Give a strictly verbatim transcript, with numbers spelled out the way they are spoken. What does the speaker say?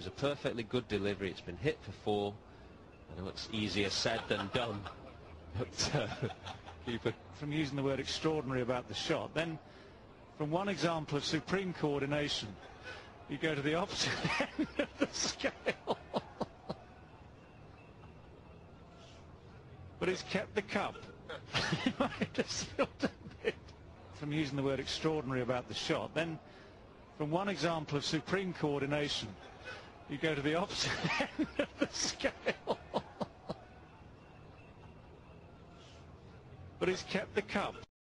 was a perfectly good delivery. It's been hit for four. I know it's easier said than done, but uh, keeper from using the word extraordinary about the shot. Then, from one example of supreme coordination, you go to the opposite end of the scale. But he's kept the cup. He might have spilled a bit. From using the word extraordinary about the shot. Then, from one example of supreme coordination, you go to the opposite end of the scale. But he's kept the cup.